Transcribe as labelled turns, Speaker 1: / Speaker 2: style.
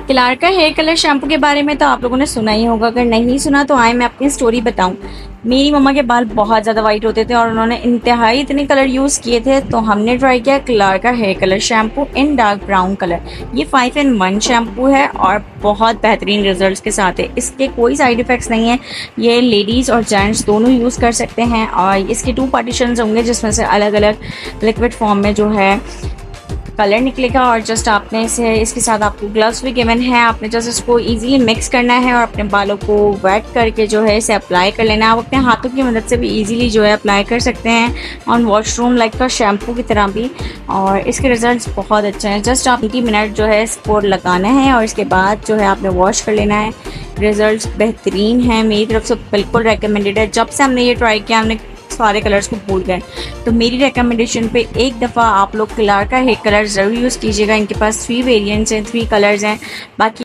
Speaker 1: क्लार का hair colour shampoo के बारे में तो आप लोगों ने सुना ही होगा, अगर नहीं सुना तो आए मैं अपनी स्टोरी बताऊं। मेरी मम्मा के बाल बहुत ज़्यादा वाइट होते थे और उन्होंने इंतहाई इतने कलर यूज़ किए थे, तो हमने ट्राई किया क्लार का hair colour shampoo in dark brown colour. ये 5 in 1 शैम्पू है और बहुत बेहतरीन रिजल्ट्स के साथ है। इसके कोई साइड इफ़ेक्ट्स नहीं है। ये लेडीज़ और जेंट्स दोनों यूज़ कर सकते हैं और इसके 2 पार्टीशंस होंगे जिसमें से अलग अलग लिक्विड फॉर्म में जो है कलर निकलेगा। और जस्ट आपने इसे इसके साथ आपको ग्लव्स भी गिवन है। आपने जस्ट इसको इजीली मिक्स करना है और अपने बालों को वेट करके जो है इसे अप्लाई कर लेना है। आप अपने हाथों की मदद से भी इजीली जो है अप्लाई कर सकते हैं ऑन वॉशरूम लाइक का शैम्पू की तरह भी। और इसके रिजल्ट्स बहुत अच्छे हैं। जस्ट आप 20 मिनट जो है इसको लगाना है और इसके बाद जो है आपने वॉश कर लेना है। रिजल्ट्स बेहतरीन हैं, मेरी तरफ से बिल्कुल रिकमेंडेड है। जब से हमने ये ट्राई किया हमने सारे कलर्स को भूल गए, तो मेरी रिकमेंडेशन पे एक दफ़ा आप लोग क्लार का हेयर कलर ज़रूर यूज़ कीजिएगा। इनके पास 3 वेरिएंट्स हैं, 3 कलर्स हैं। बाकी